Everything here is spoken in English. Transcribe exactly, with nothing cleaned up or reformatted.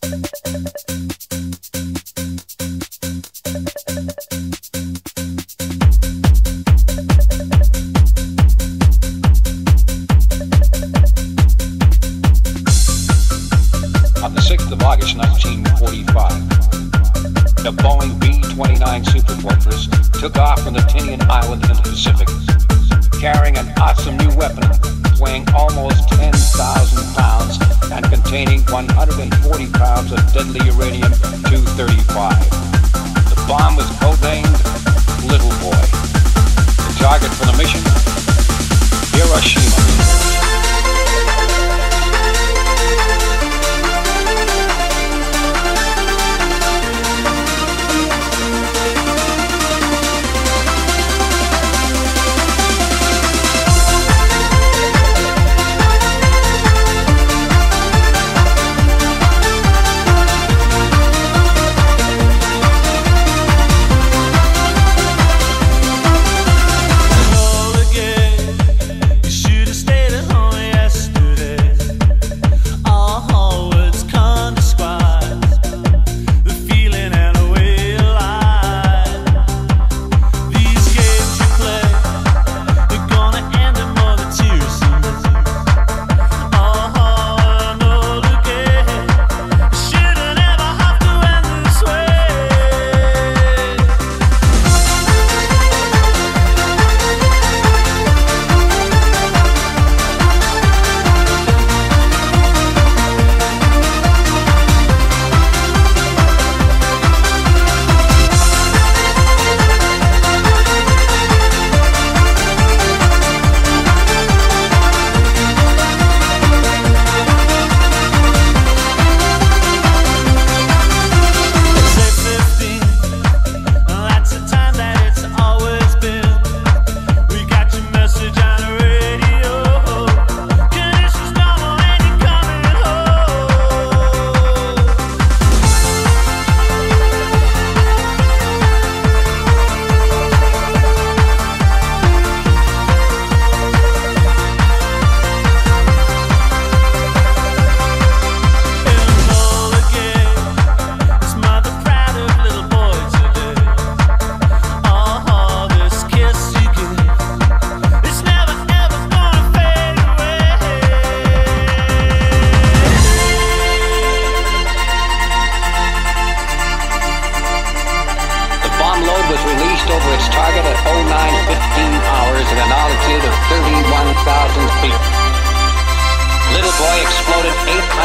On the sixth of August nineteen forty-five, the Boeing B twenty-nine Superfortress took off from the Tinian Island in the Pacific, carrying an awesome new weapon weighing almost ten thousand pounds and containing one hundred forty pounds of deadly uranium two thirty-five. The bomb was codenamed Little Boy. The target for the mission, Hiroshima. Over its target at oh nine fifteen hours at an altitude of thirty-one thousand feet. Little Boy exploded eight